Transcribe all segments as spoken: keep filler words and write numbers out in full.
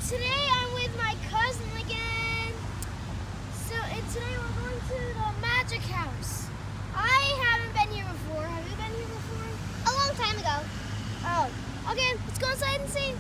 today I'm with my cousin again. So, and today we're going to the Magic House. I haven't been here before. Have you been here before? A long time ago. Oh, okay, let's go inside and see.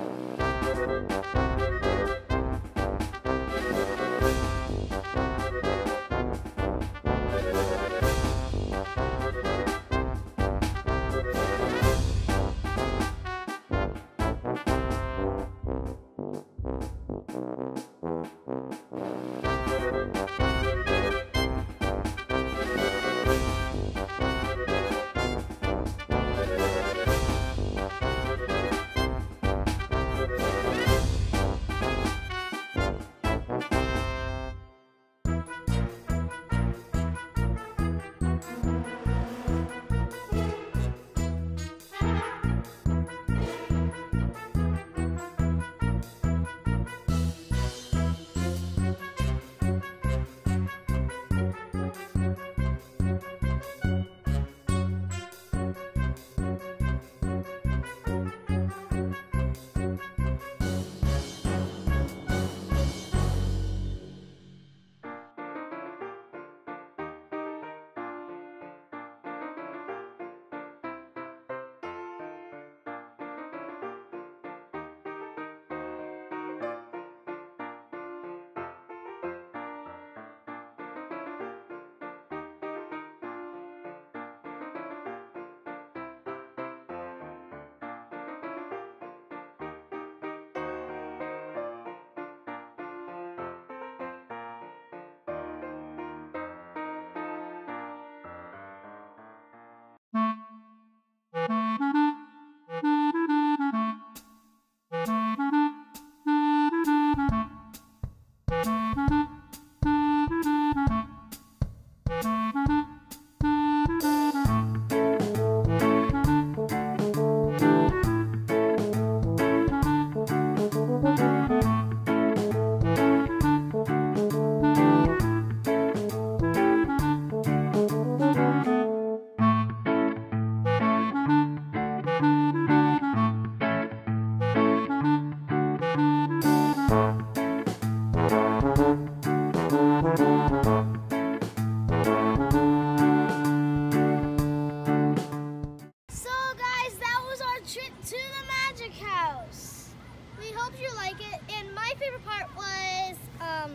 Trip to the Magic House. We hope you like it, and my favorite part was um,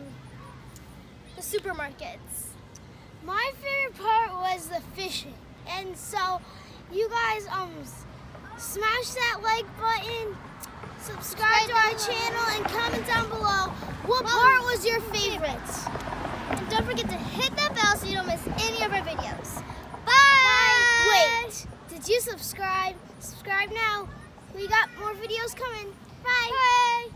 the supermarkets. My favorite part was the fishing. And so you guys um smash that like button, subscribe to our channel, and comment down below what Well, part was your favorite. And don't forget to hit that bell so you don't miss any of our videos. Bye! Bye. Wait, did you subscribe? Subscribe now. We got more videos coming. Bye. Bye!